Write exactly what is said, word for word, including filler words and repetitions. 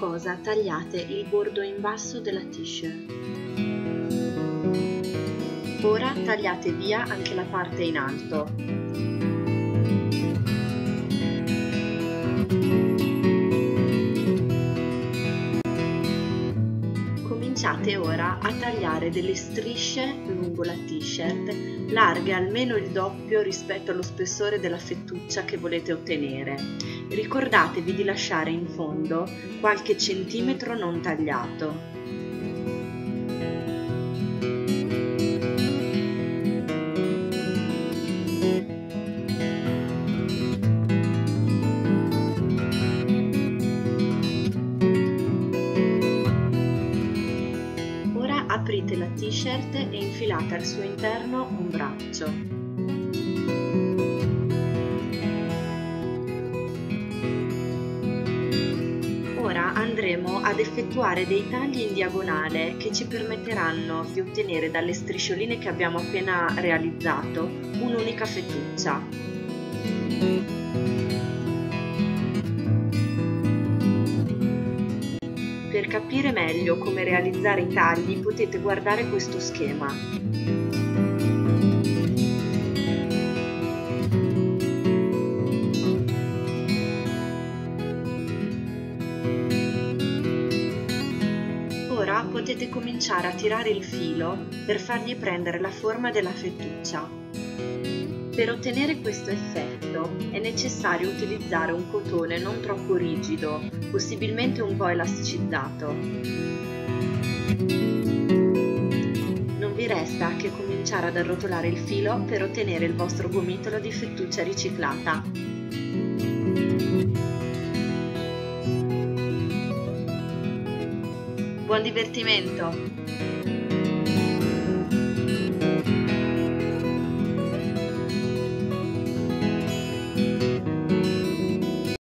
cosa tagliate il bordo in basso della t-shirt. Ora tagliate via anche la parte in alto. Cominciate ora a tagliare delle strisce lungo la t-shirt, larghe almeno il doppio rispetto allo spessore della fettuccia che volete ottenere. Ricordatevi di lasciare in fondo qualche centimetro non tagliato. Aprite la t-shirt e infilate al suo interno un braccio. Ora andremo ad effettuare dei tagli in diagonale che ci permetteranno di ottenere dalle striscioline che abbiamo appena realizzato un'unica fettuccia. Per capire meglio come realizzare i tagli potete guardare questo schema. Ora potete cominciare a tirare il filo per fargli prendere la forma della fettuccia. Per ottenere questo effetto è necessario utilizzare un cotone non troppo rigido, possibilmente un po' elasticizzato. Non vi resta che cominciare ad arrotolare il filo per ottenere il vostro gomitolo di fettuccia riciclata. Buon divertimento!